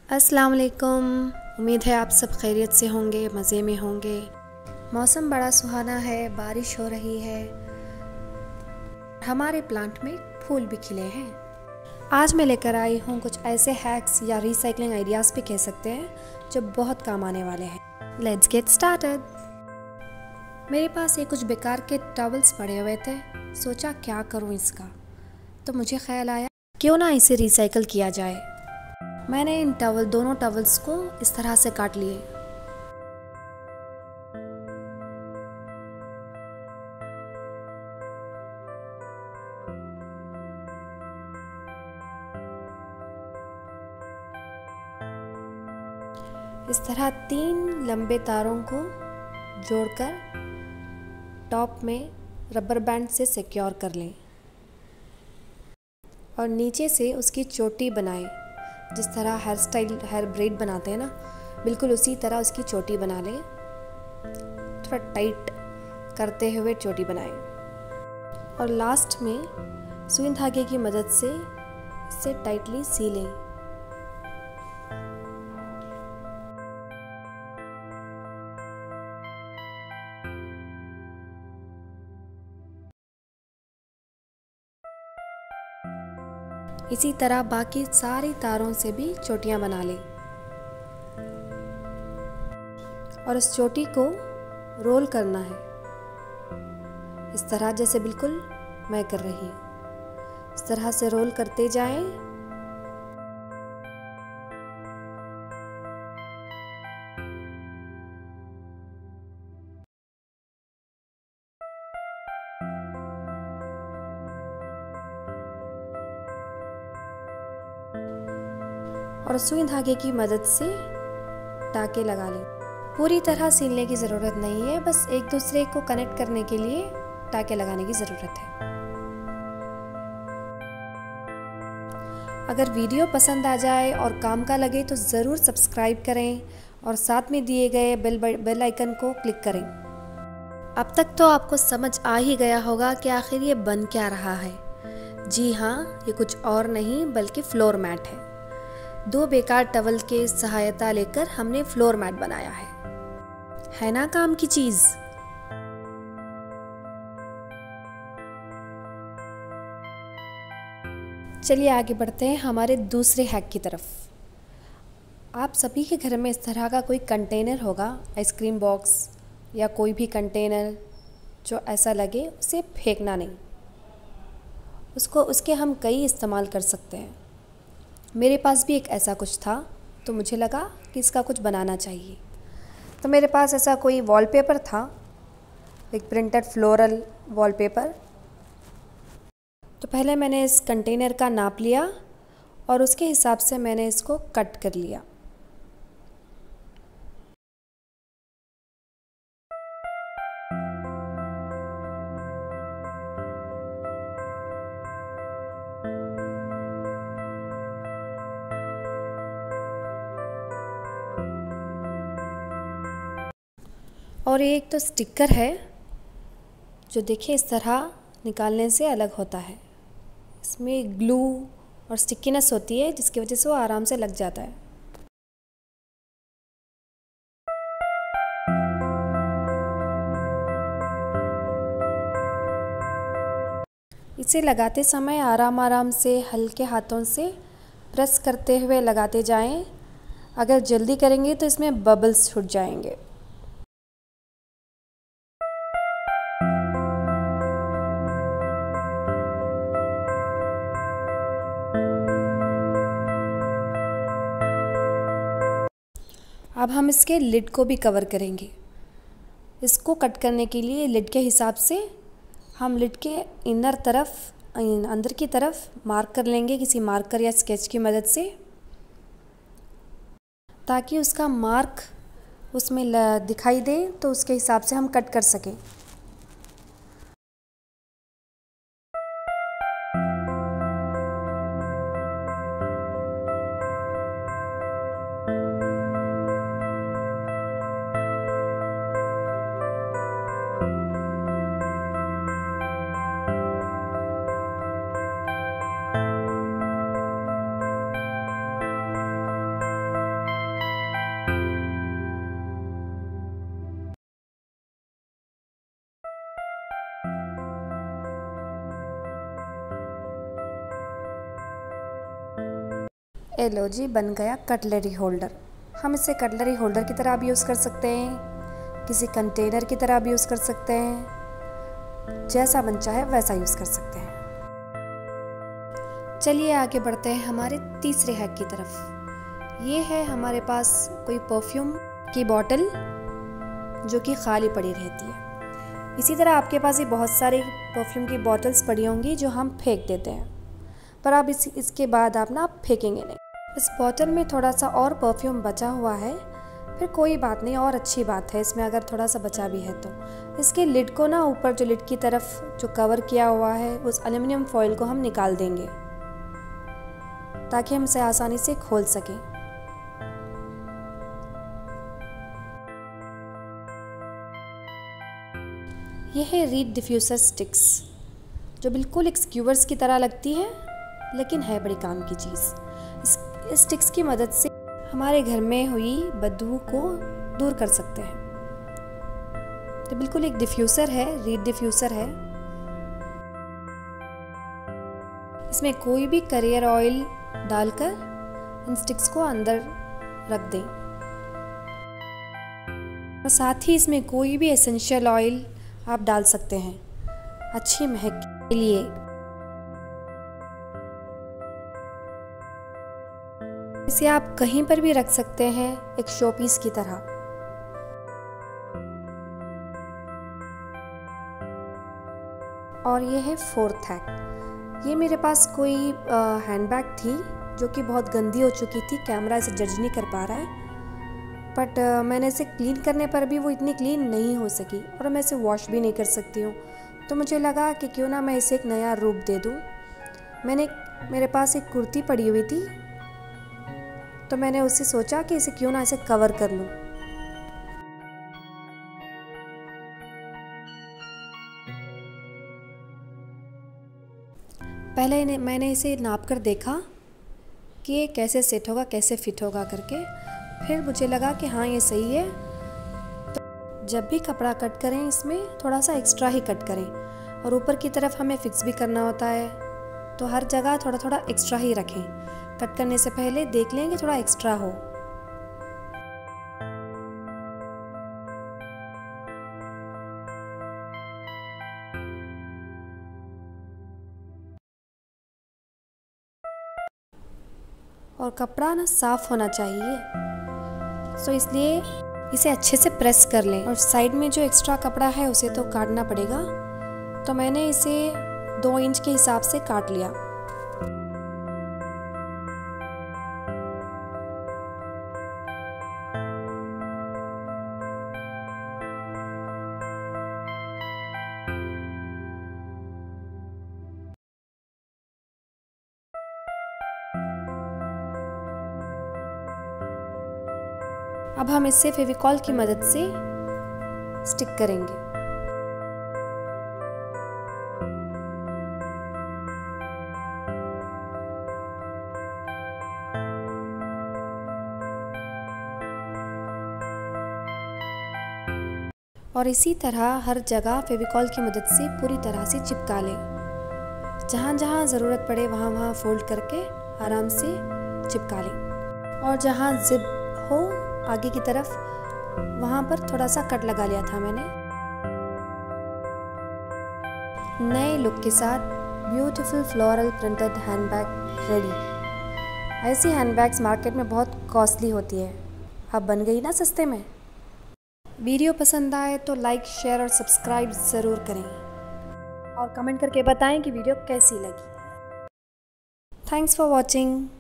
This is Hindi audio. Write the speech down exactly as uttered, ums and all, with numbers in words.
अस्सलाम वालेकुम। उम्मीद है आप सब खैरियत से होंगे, मज़े में होंगे। मौसम बड़ा सुहाना है, बारिश हो रही है, हमारे प्लांट में फूल भी खिले हैं। आज मैं लेकर आई हूँ कुछ ऐसे हैक्स या रिसाइकलिंग आइडियाज़ भी कह सकते हैं जो बहुत काम आने वाले हैं। Let's get started. मेरे पास ये कुछ बेकार के टॉवल्स पड़े हुए थे, सोचा क्या करूँ इसका, तो मुझे ख्याल आया क्यों ना इसे रिसाइकल किया जाए। मैंने इन टॉवल दोनों टॉवल्स को इस तरह से काट लिए। इस तरह तीन लंबे तारों को जोड़कर टॉप में रबर बैंड से सिक्योर कर लें और नीचे से उसकी चोटी बनाएं। जिस तरह हेयर स्टाइल हेयर ब्रेड बनाते हैं ना, बिल्कुल उसी तरह उसकी चोटी बना लें। थोड़ा टाइट करते हुए चोटी बनाएं और लास्ट में सुई धागे की मदद से इसे टाइटली सी लें। इसी तरह बाकी सारी तारों से भी चोटियां बना लें और इस चोटी को रोल करना है इस तरह, जैसे बिल्कुल मैं कर रही हूँ। इस तरह से रोल करते जाएं। और सुई धागे की मदद से टाके लगा लें। पूरी तरह सीलने की ज़रूरत नहीं है, बस एक दूसरे को कनेक्ट करने के लिए टाके लगाने की ज़रूरत है। अगर वीडियो पसंद आ जाए और काम का लगे तो ज़रूर सब्सक्राइब करें और साथ में दिए गए बेल बेल आइकन को क्लिक करें। अब तक तो आपको समझ आ ही गया होगा कि आखिर ये बन क्या रहा है। जी हाँ, ये कुछ और नहीं बल्कि फ्लोर मैट है। दो बेकार टवल के सहायता लेकर हमने फ्लोर मैट बनाया है है ना काम की चीज। चलिए आगे बढ़ते हैं हमारे दूसरे हैक की तरफ। आप सभी के घर में इस तरह का कोई कंटेनर होगा, आइसक्रीम बॉक्स या कोई भी कंटेनर जो ऐसा लगे उसे फेंकना नहीं, उसको उसके हम कई इस्तेमाल कर सकते हैं। मेरे पास भी एक ऐसा कुछ था, तो मुझे लगा कि इसका कुछ बनाना चाहिए। तो मेरे पास ऐसा कोई वॉलपेपर था, एक प्रिंटेड फ्लोरल वॉलपेपर। तो पहले मैंने इस कंटेनर का नाप लिया और उसके हिसाब से मैंने इसको कट कर लिया। और ये एक तो स्टिकर है जो देखिए इस तरह निकालने से अलग होता है। इसमें ग्लू और स्टिकीनेस होती है जिसकी वजह से वो आराम से लग जाता है। इसे लगाते समय आराम आराम से हल्के हाथों से प्रेस करते हुए लगाते जाएं। अगर जल्दी करेंगे तो इसमें बबल्स छूट जाएंगे। अब हम इसके लिड को भी कवर करेंगे। इसको कट करने के लिए लिड के हिसाब से हम लिड के इनर तरफ अंदर की तरफ मार्क कर लेंगे किसी मार्कर या स्केच की मदद से, ताकि उसका मार्क उसमें दिखाई दे, तो उसके हिसाब से हम कट कर सकें। ए लो जी, बन गया कटलरी होल्डर। हम इसे कटलरी होल्डर की तरह भी यूज़ कर सकते हैं, किसी कंटेनर की तरह भी यूज़ कर सकते हैं, जैसा मन चाहे वैसा यूज़ कर सकते हैं। चलिए आगे बढ़ते हैं हमारे तीसरे हैक की तरफ। ये है हमारे पास कोई परफ्यूम की बोतल जो कि खाली पड़ी रहती है। इसी तरह आपके पास ये बहुत सारी परफ्यूम की बोतल्स पड़ी होंगी जो हम फेंक देते हैं, पर अब इस इसके बाद आप ना आप फेंकेंगे नहीं। इस बोतल में थोड़ा सा और परफ्यूम बचा हुआ है, फिर कोई बात नहीं, और अच्छी बात है इसमें अगर थोड़ा सा बचा भी है तो। इसके लिड को ना ऊपर जो लिड की तरफ जो कवर किया हुआ है उस एल्युमिनियम फॉइल को हम निकाल देंगे ताकि हम इसे आसानी से खोल सकें। यह है रीड डिफ्यूज़र स्टिक्स, जो बिल्कुल एक स्क्यूवर्स की तरह लगती है लेकिन है बड़ी काम की चीज़। इस, इस स्टिक्स की मदद से हमारे घर में हुई बदबू को दूर कर सकते हैं। तो बिल्कुल एक डिफ्यूज़र है, रीड डिफ्यूज़र है। इसमें कोई भी करियर ऑयल डालकर इन स्टिक्स को अंदर रख दें, और साथ ही इसमें कोई भी एसेंशियल ऑयल आप डाल सकते हैं अच्छी महक के लिए। इसे आप कहीं पर भी रख सकते हैं एक शोपीस की तरह। और ये है फोर्थ हैक। ये मेरे पास कोई हैंडबैग थी जो कि बहुत गंदी हो चुकी थी, कैमरा इसे जज नहीं कर पा रहा है, बट मैंने इसे क्लीन करने पर भी वो इतनी क्लीन नहीं हो सकी और मैं इसे वॉश भी नहीं कर सकती हूँ। तो मुझे लगा कि क्यों ना मैं इसे एक नया रूप दे दूँ। मैंने मेरे पास एक कुर्ती पड़ी हुई थी, तो मैंने उससे सोचा कि इसे क्यों ना इसे कवर कर लूँ। पहले मैंने इसे नाप कर देखा कि ये कैसे सेट होगा, कैसे फिट होगा करके। फिर मुझे लगा कि हाँ ये सही है। तो जब भी कपड़ा कट करें इसमें थोड़ा सा एक्स्ट्रा ही कट करें, और ऊपर की तरफ हमें फिक्स भी करना होता है, तो हर जगह थोड़ा थोड़ा एक्स्ट्रा ही रखें। कट करने से पहले देख लें कि थोड़ा एक्स्ट्रा हो। और कपड़ा ना साफ होना चाहिए, सो इसलिए इसे अच्छे से प्रेस कर लें। और साइड में जो एक्स्ट्रा कपड़ा है उसे तो काटना पड़ेगा, तो मैंने इसे दो इंच के हिसाब से काट लिया। अब हम इसे फेविकॉल की मदद से स्टिक करेंगे। और इसी तरह हर जगह फेविकॉल की मदद से पूरी तरह से चिपका लें। जहाँ जहाँ ज़रूरत पड़े वहाँ वहाँ फोल्ड करके आराम से चिपका लें। और जहाँ जिप हो आगे की तरफ वहाँ पर थोड़ा सा कट लगा लिया था मैंने। नए लुक के साथ beautiful floral printed handbag ready. ऐसी हैंडबैग्स मार्केट में बहुत कॉस्टली होती है, अब बन गई ना सस्ते में। वीडियो पसंद आए तो लाइक, शेयर और सब्सक्राइब ज़रूर करें, और कमेंट करके बताएं कि वीडियो कैसी लगी। Thanks for watching.